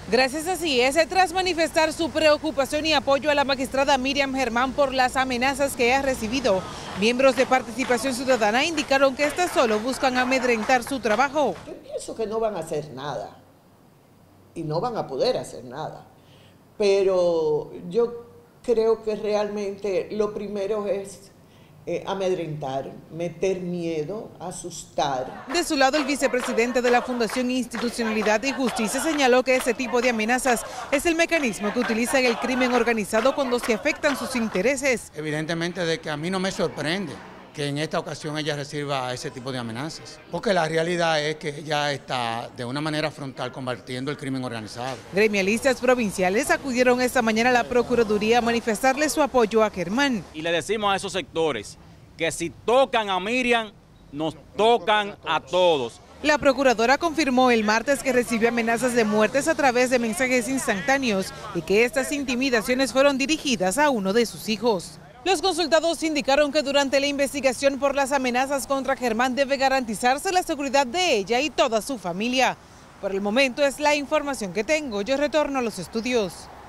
Gracias a CIES, tras manifestar su preocupación y apoyo a la magistrada Miriam Germán por las amenazas que ha recibido, miembros de Participación Ciudadana indicaron que estas solo buscan amedrentar su trabajo. Yo pienso que no van a hacer nada y no van a poder hacer nada, pero yo creo que realmente lo primero es amedrentar, meter miedo, asustar. De su lado, el vicepresidente de la Fundación Institucionalidad y Justicia señaló que ese tipo de amenazas es el mecanismo que utiliza el crimen organizado cuando se afectan sus intereses. Evidentemente de que a mí no me sorprende que en esta ocasión ella reciba ese tipo de amenazas, porque la realidad es que ella está de una manera frontal combatiendo el crimen organizado. Gremialistas provinciales acudieron esta mañana a la Procuraduría a manifestarle su apoyo a Germán. Y le decimos a esos sectores que si tocan a Miriam, nos tocan a todos. La procuradora confirmó el martes que recibió amenazas de muertes a través de mensajes instantáneos y que estas intimidaciones fueron dirigidas a uno de sus hijos. Los consultados indicaron que durante la investigación por las amenazas contra Germán debe garantizarse la seguridad de ella y toda su familia. Por el momento es la información que tengo. Yo retorno a los estudios.